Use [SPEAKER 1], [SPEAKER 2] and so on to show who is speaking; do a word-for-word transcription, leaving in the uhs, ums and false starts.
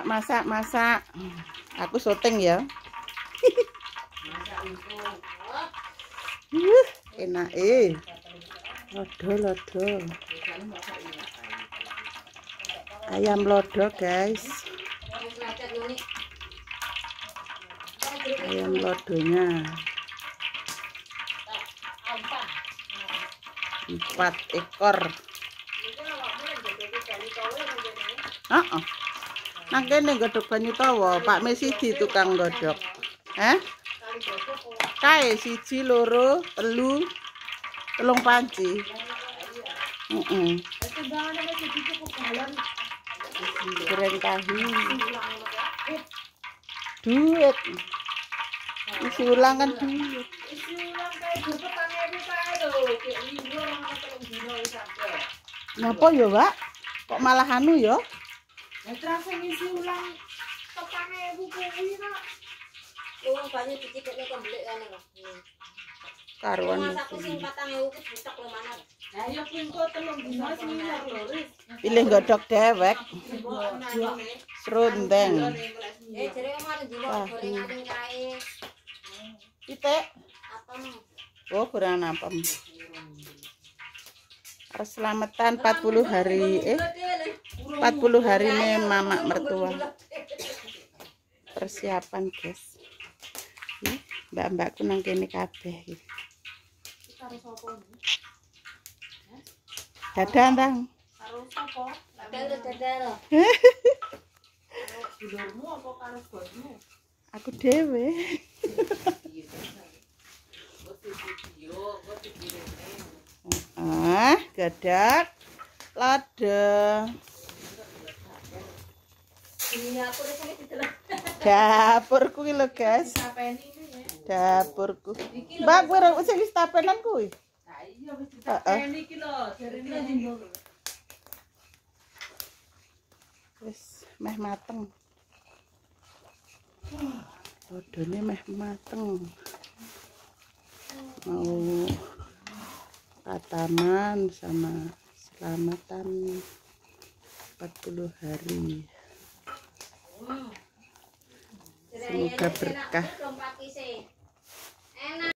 [SPEAKER 1] Masak, masak, masak. Aku syuting ya. Uh, enak eh. Lodo, lodo. Ayam lodo, guys. Ayam lodonya. Empat ekor. Heeh. Nang kene godhog banyu tawa, Pak Mesidi tukang godhog. Heh? Kae siji, loro, telu, telung panci. Heeh. Goreng tahu. Duit. Isi ulang kan duit.
[SPEAKER 2] Isi ulang kae petang ewu kae lho, kek libur ana telung dino wis sampe.
[SPEAKER 1] Napa ya, Pak? Kok malah anu ya?
[SPEAKER 2] Lah terus sing isi ulang petang ewu kuwi kok.
[SPEAKER 3] Wong banyak dicipikne kok mbelik kene kok.
[SPEAKER 1] Karuan.
[SPEAKER 3] Masakku sing patang ewu ku butek lho mana.
[SPEAKER 2] Lah ya kuwi kok telung dino sing ilang lho, Ris.
[SPEAKER 1] Pilih godhog dewek. Serundeng.
[SPEAKER 3] Eh jare kemarin dino gorengane kae.
[SPEAKER 1] Pitik.
[SPEAKER 3] Apem.
[SPEAKER 1] Oh, kurang apem. Harus selamatan empat puluh hari eh empat puluh hari nih mama mertua. Persiapan, guys. Nih, mbak-mbakku nang kene kabeh iki.
[SPEAKER 2] Karo sapa iki?
[SPEAKER 1] Dadah, Tang.
[SPEAKER 2] Karo sapa?
[SPEAKER 3] Dadal dadal.
[SPEAKER 2] Dulurmu apa karo bosmu?
[SPEAKER 1] Aku dhewe. Ah, godhog lodo.
[SPEAKER 3] Ini aku wis didelok.
[SPEAKER 1] Dapurku iki lho, guys.
[SPEAKER 2] Sapeni iki ya.
[SPEAKER 1] Dapurku. Mbak, kowe ora sing wis tapenan kuwi.
[SPEAKER 2] Lah iya wis ditapeni iki lho, jarene jenggo.
[SPEAKER 1] Wis meh mateng. Lodone meh mateng. Mau tataman sama selamatan empat puluh hari. Semoga berkah.